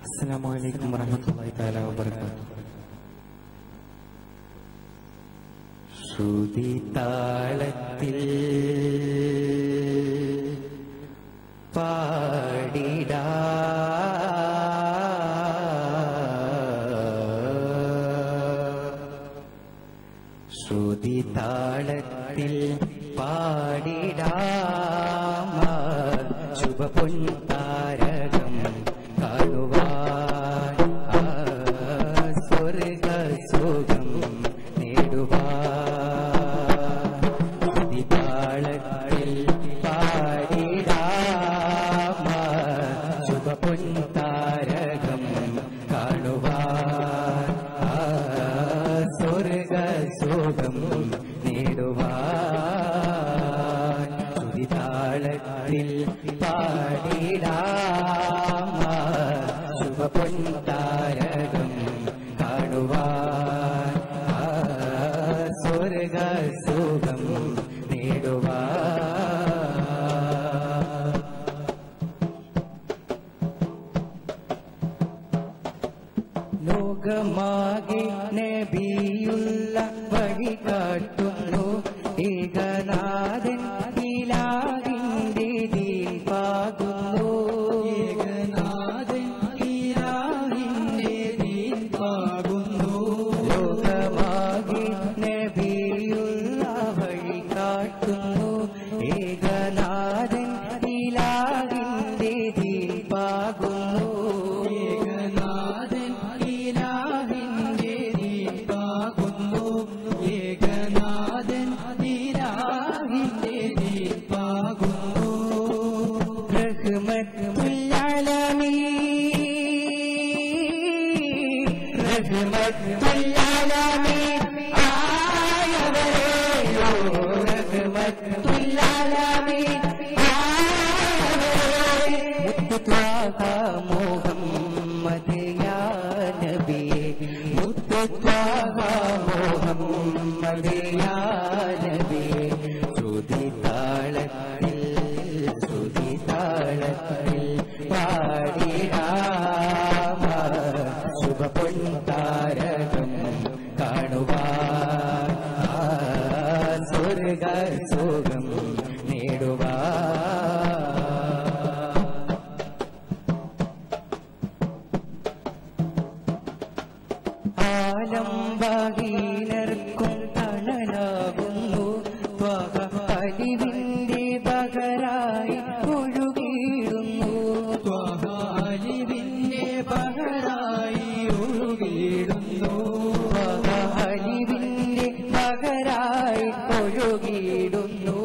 Assalamualaikum warahmatullahi taala wabarakatuh. ശ്രുതി താളത്തിൽ പാടിടാ ശ്രുതി താളത്തിൽ പാടിടാ ശുഭപൊൻതാരകം കാണുവാൻ സ്വർഗ സുഖം നേടുവാൻ ശ്രുതി താളത്തിൽ പാടിടാ ശുഭപൊൻതാരകം കാണുവാൻ സ്വർഗ സുഖം നേടുവാൻ ശ്രുതി താളത്തിൽ പാടിടാമ ശുഭപൊൻതാരകം കാണുവാൻ സ്വർഗ സുഖം നേടുവാൻ ലോകമാകെ നബിയുള്ള വഴി കാട്ടുന്നു ഏകനാഥൻ ഇലാഹിന്റെ ദീപാകുന്നു ഏകനാഥൻ ഇലാഹിന്റെ ദീപാകുന്നു ലോകമാകെ നബിയുള്ള വഴി കാട്ടുന്നു ഏകനാഥൻ ഇലാഹിന്റെ ദീപാകുന്നു ഏകനാഥൻ ഇലാഹിന്റെ ദീപാകുന്നു ഏകനാഥൻ ഇലാഹിന്റെ ദീപാകുന്നു റഹ്മത്തുൽ ആലമീൻ റഹ്മത്തുൽ ആലമീൻ ആയവരേ റഹ്മത്തുൽ ആലമീൻ ആയവരേ മുത്തുത്വാഹ മുഹമ്മദ് യാ നബിയേ മുത്തുത്വാഹ മുഹമ്മദ് യാ നബിയേ ശ്രുതി താളത്തിൽ പാടിടാമ ശുഭപൊൻതാരകം കാണുവാൻ സ്വർഗ സുഖം നേടുവാൻ ആലംബഹീനർക്കും തണലാകുന്നു അലിവിന്റെ പകരായി ഒഴുകിയിടുന്നു അലിവിന്റെ പകരായി ഒഴുകിയിടുന്നു അലിവിന്റെ പകരായി ഒഴുകിയിടുന്നു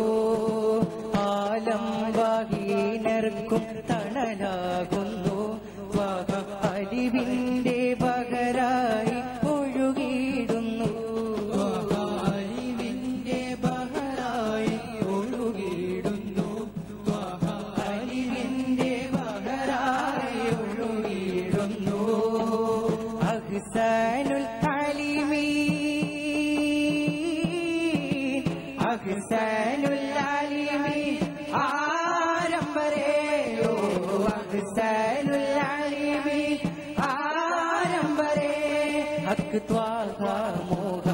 ആലംബഹീനർക്കും തണലാകുന്നു അലിവിന്റെ പകരായി ഒഴുകിയിടുന്നു അലിവിന്റെ പകരായി ഒഴുകിയിടുന്നു അലിവിന്റെ പകരായി ഒഴുകിയിടുന്നു അഹ്സാനുൽ ആലിമീൻ അഹ്സാനുൽ ആലിമീൻ ആരംഭരേയോ അഹ്സാനുൽ ആലിമീൻ ആരംഭരേ ഹക്ക് ത്വാഹ മോഹ